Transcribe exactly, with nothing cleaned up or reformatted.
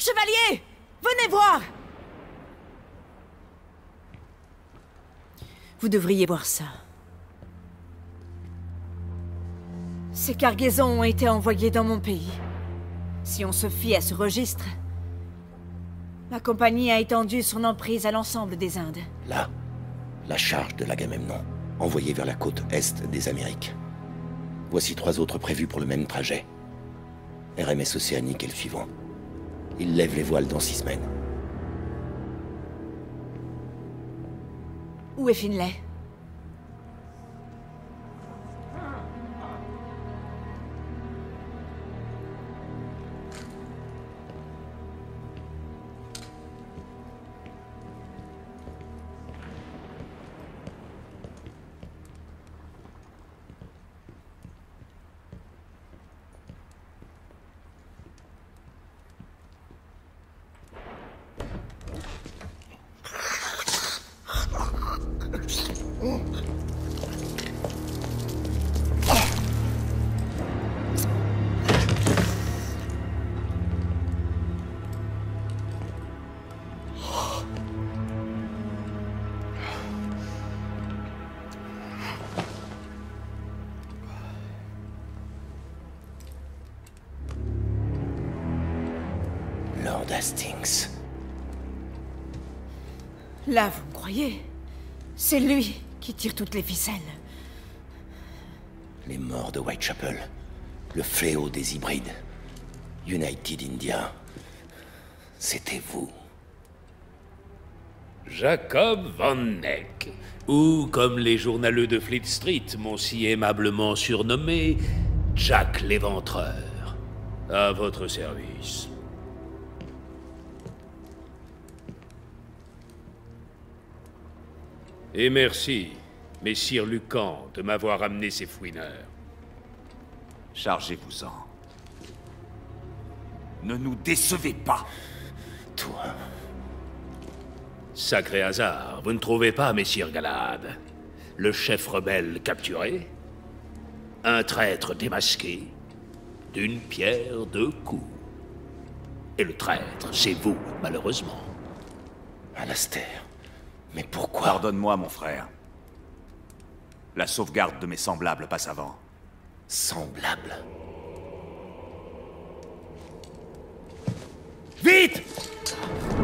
Chevalier! Venez voir! Vous devriez voir ça. Ces cargaisons ont été envoyées dans mon pays. Si on se fie à ce registre, la compagnie a étendu son emprise à l'ensemble des Indes. Là, la charge de l'Agamemnon, envoyée vers la côte est des Amériques. Voici trois autres prévus pour le même trajet. R M S Océanique est le suivant. Il lève les voiles dans six semaines. Où est Finlay? Lord Hastings. Là, vous me croyez? C'est lui qui tire toutes les ficelles. Les morts de Whitechapel. Le fléau des hybrides. United India. C'était vous. Jacob Van Neck, ou comme les journaleux de Fleet Street m'ont si aimablement surnommé, Jack l'Éventreur. À votre service. Et merci, messire Lucan, de m'avoir amené ces fouineurs. Chargez-vous-en. Ne nous décevez pas. Toi... Sacré hasard, vous ne trouvez pas, messire Galahad? Le chef rebelle capturé? Un traître démasqué? D'une pierre deux coups. Et le traître, c'est vous, malheureusement. Alastair... Mais pourquoi? Pardonne-moi, mon frère. La sauvegarde de mes semblables passe avant. Semblable. Vite!